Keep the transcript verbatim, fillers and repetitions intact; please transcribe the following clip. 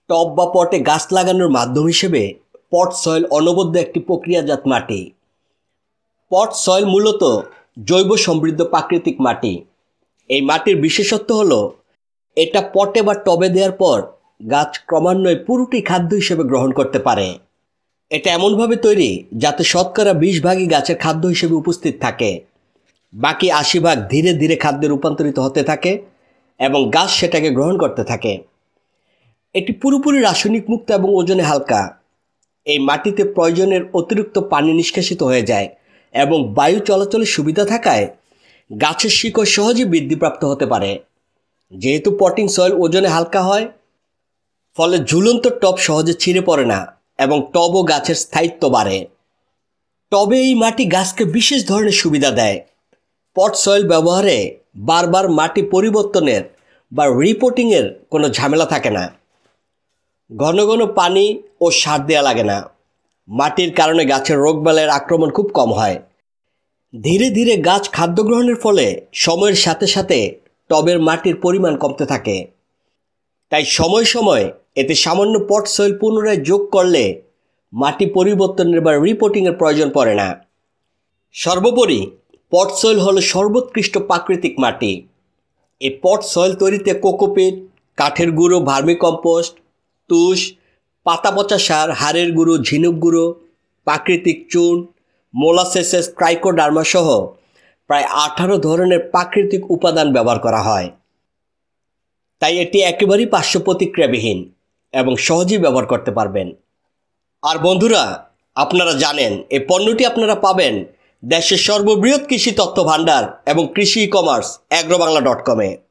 টব বা পটে গাছ লাগানোর মাধ্যম হিসেবে পটসয়েল অনবদ্য একটি প্রক্রিয়াজাত মাটি। পটসয়েল মূলত জৈব সমৃদ্ধ প্রাকৃতিক মাটি। এই মাটির বিশেষত্ব হলো এটা পটে বা টবে দেওয়ার পর গাছ ক্রমান্বয়ে পুরোটি খাদ্য হিসেবে গ্রহণ করতে পারে। এটা এমনভাবে তৈরি যাতে শতকরা বিশ ভাগই গাছের খাদ্য হিসেবে উপস্থিত থাকে, বাকি আশি ভাগ ধীরে ধীরে খাদ্যে রূপান্তরিত হতে থাকে এবং গাছ সেটাকে গ্রহণ করতে থাকে। এটি পুরোপুরি রাসায়নিক মুক্ত এবং ওজনে হালকা। এই মাটিতে প্রয়োজনের অতিরিক্ত পানি নিষ্কাশিত হয়ে যায় এবং বায়ু চলাচলের সুবিধা থাকায় গাছের শিকড় সহজে বৃদ্ধিপ্রাপ্ত হতে পারে। যেহেতু পটিং সয়েল ওজনে হালকা হয়, ফলে ঝুলন্ত টব সহজে ছিঁড়ে পড়ে না এবং টব ও গাছের স্থায়িত্ব বাড়ে। টবে এই মাটি গাছকে বিশেষ ধরনের সুবিধা দেয়। পট সয়েল ব্যবহারে বারবার মাটি পরিবর্তনের বা রিপোর্টিংয়ের কোনো ঝামেলা থাকে না। ঘন ঘন পানি ও সার দেওয়া লাগে না। মাটির কারণে গাছের রোগবালাইয়ের আক্রমণ খুব কম হয়। ধীরে ধীরে গাছ খাদ্য গ্রহণের ফলে সময়ের সাথে সাথে টবের মাটির পরিমাণ কমতে থাকে। তাই সময় সময় এতে সামান্য পট সয়েল পুনরায় যোগ করলে মাটি পরিবর্তনের বা রিপোর্টিংয়ের প্রয়োজন পড়ে না। সর্বোপরি পট সয়েল হলো সর্বোৎকৃষ্ট প্রাকৃতিক মাটি। এই পট সয়েল তৈরিতে কোকোপিট, কাঠের গুঁড়ো, ভার্মিকম্পোস্ট, তুষ, পাতা পচা সার, হাড়ের গুঁড়ো, ঝিনুক গুঁড়ো, প্রাকৃতিক চুন, মোলাসেসেস, ট্রাইকোডার্মা সহ প্রায় আঠারো ধরনের প্রাকৃতিক উপাদান ব্যবহার করা হয়। তাই এটি একেবারেই পার্শ্ব প্রতিক্রিয়াবিহীন এবং সহজেই ব্যবহার করতে পারবেন। আর বন্ধুরা, আপনারা জানেন এই পণ্যটি আপনারা পাবেন দেশের সর্ববৃহৎ কৃষি তথ্য ভাণ্ডার এবং কৃষি ই কমার্স অ্যাগ্রোবাংলা ডট কমে।